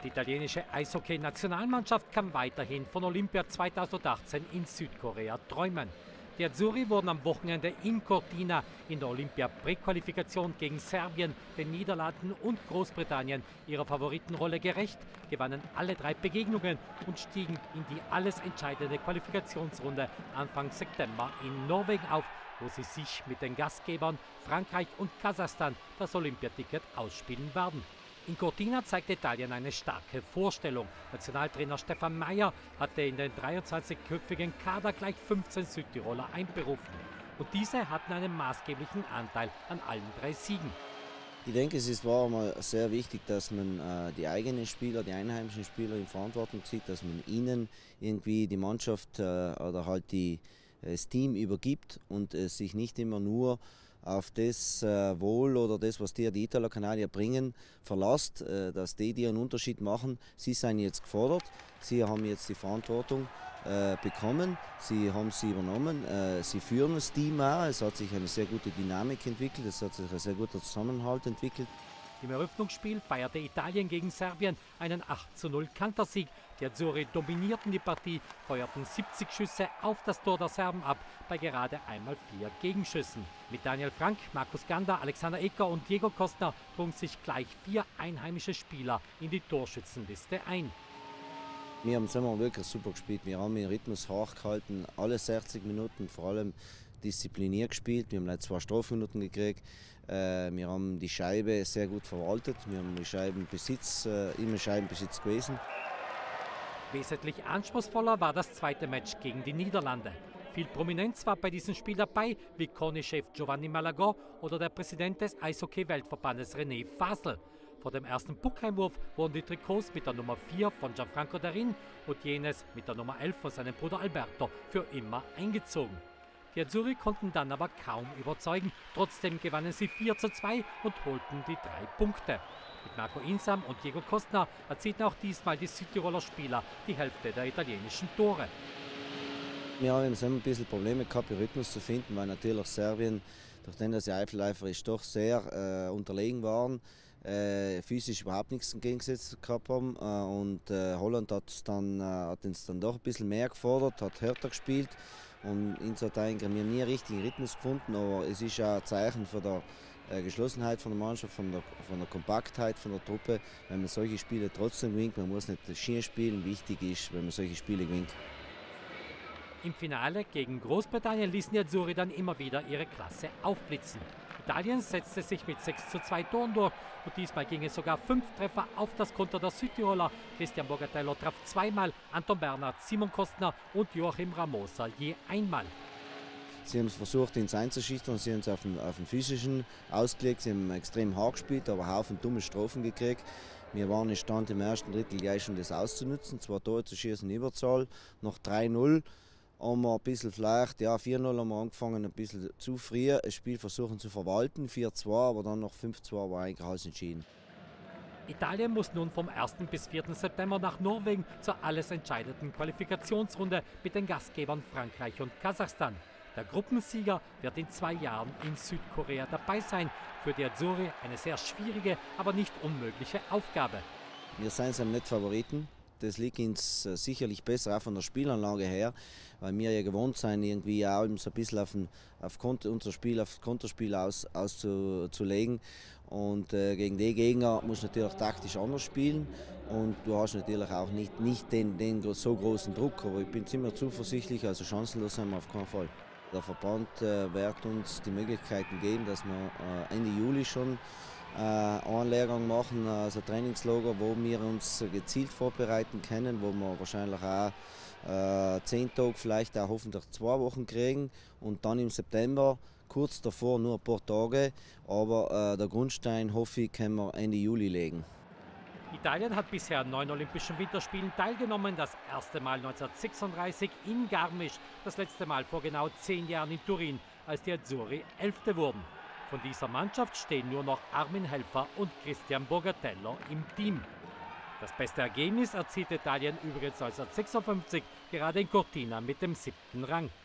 Die italienische Eishockey-Nationalmannschaft kann weiterhin von Olympia 2018 in Südkorea träumen. Die Azzurri wurden am Wochenende in Cortina in der Olympia-Präqualifikation gegen Serbien, den Niederlanden und Großbritannien ihrer Favoritenrolle gerecht, gewannen alle 3 Begegnungen und stiegen in die alles entscheidende Qualifikationsrunde Anfang September in Norwegen auf, wo sie sich mit den Gastgebern Frankreich und Kasachstan das Olympiaticket ausspielen werden. In Cortina zeigte Italien eine starke Vorstellung. Nationaltrainer Stefan Meyer hatte in den 23-köpfigen Kader gleich 15 Südtiroler einberufen. Und diese hatten einen maßgeblichen Anteil an allen 3 Siegen. Ich denke, war mal sehr wichtig, dass man die eigenen Spieler, die einheimischen Spieler in Verantwortung zieht, dass man ihnen irgendwie die Mannschaft oder halt das Team übergibt und sich nicht immer nur auf das Wohl oder das, was die Italo-Kanadier bringen, verlasst, dass die einen Unterschied machen. Sie sind jetzt gefordert, sie haben jetzt die Verantwortung bekommen, sie haben sie übernommen, sie führen das Team auch. Es hat sich eine sehr gute Dynamik entwickelt, es hat sich ein sehr guter Zusammenhalt entwickelt. Im Eröffnungsspiel feierte Italien gegen Serbien einen 8:0 Kantersieg. Die Azzurri dominierten die Partie, feuerten 70 Schüsse auf das Tor der Serben ab, bei gerade einmal 4 Gegenschüssen. Mit Daniel Frank, Markus Ganda, Alexander Ecker und Diego Kostner trugen sich gleich 4 einheimische Spieler in die Torschützenliste ein. Wir haben zusammen wirklich super gespielt. Wir haben den Rhythmus hochgehalten, alle 60 Minuten, vor allem diszipliniert gespielt. Wir haben 2 Strafminuten gekriegt. Wir haben die Scheibe sehr gut verwaltet. Wir haben die Scheibenbesitz, immer Scheibenbesitz gewesen. Wesentlich anspruchsvoller war das zweite Match gegen die Niederlande. Viel Prominenz war bei diesem Spiel dabei, wie CONI-Chef Giovanni Malagò oder der Präsident des Eishockey-Weltverbandes René Fasel. Vor dem ersten Puckeinwurf wurden die Trikots mit der Nummer 4 von Gianfranco Darin und jenes mit der Nummer 11 von seinem Bruder Alberto für immer eingezogen. Die Azzurri konnten dann aber kaum überzeugen, trotzdem gewannen sie 4:2 und holten die 3 Punkte. Mit Marco Insam und Diego Kostner erzielten auch diesmal die Südtiroler Spieler die Hälfte der italienischen Tore. Wir haben ein bisschen Probleme gehabt, den Rhythmus zu finden, weil natürlich Serbien, durch den sie eifeleiferisch doch sehr unterlegen waren, physisch überhaupt nichts entgegengesetzt gehabt haben. Und Holland hat uns dann doch ein bisschen mehr gefordert, hat härter gespielt. Und insofern haben wir nie einen richtigen Rhythmus gefunden, aber es ist auch ein Zeichen von der Geschlossenheit von der Mannschaft, von der Kompaktheit von der Truppe, wenn man solche Spiele trotzdem gewinnt. Man muss nicht Ski spielen, wichtig ist, wenn man solche Spiele gewinnt. Im Finale gegen Großbritannien ließen die Azzurri dann immer wieder ihre Klasse aufblitzen. Italien setzte sich mit 6:2 Toren durch und diesmal gingen sogar 5 Treffer auf das Konto der Südtiroler. Cristian Borgatello traf 2-mal, Anton Bernhard, Simon Kostner und Joachim Ramosa je einmal. Sie haben versucht, uns einzuschüchtern, sie haben es auf den physischen ausgelegt, sie haben extrem hart gespielt, aber einen Haufen dumme Strophen gekriegt. Wir waren in Stand im ersten Drittel gleich schon das auszunutzen, 2 Tore zu schießen, Überzahl, noch 3:0. Haben wir ein bisschen vielleicht, 4:0 haben wir angefangen, ein bisschen zu früh das Spiel versuchen zu verwalten, 4:2, aber dann noch 5:2 war eigentlich alles entschieden. Italien muss nun vom 1. bis 4. September nach Norwegen zur alles entscheidenden Qualifikationsrunde mit den Gastgebern Frankreich und Kasachstan. Der Gruppensieger wird in 2 Jahren in Südkorea dabei sein. Für die Azzurri eine sehr schwierige, aber nicht unmögliche Aufgabe. Wir sind nicht Favoriten. Das liegt uns sicherlich besser, auch von der Spielanlage her, weil wir ja gewohnt sind, irgendwie auch so ein bisschen unser Spiel auf Konterspiel auszulegen. Und gegen die Gegner musst du natürlich taktisch anders spielen und du hast natürlich auch nicht den so großen Druck. Aber ich bin ziemlich zuversichtlich, also chancenlos sind wir auf keinen Fall. Der Verband wird uns die Möglichkeiten geben, dass wir Ende Juli schon einen Lehrgang machen, also ein Trainingslager, wo wir uns gezielt vorbereiten können, wo wir wahrscheinlich auch 10 Tage, vielleicht auch hoffentlich 2 Wochen kriegen und dann im September, kurz davor nur ein paar Tage, aber der Grundstein, hoffe ich, können wir Ende Juli legen. Italien hat bisher an 9 Olympischen Winterspielen teilgenommen, das erste Mal 1936 in Garmisch, das letzte Mal vor genau 10 Jahren in Turin, als die Azzurri 11. wurden. Von dieser Mannschaft stehen nur noch Armin Helfer und Cristian Borgatello im Team. Das beste Ergebnis erzielte Italien übrigens 1956, gerade in Cortina mit dem 7. Rang.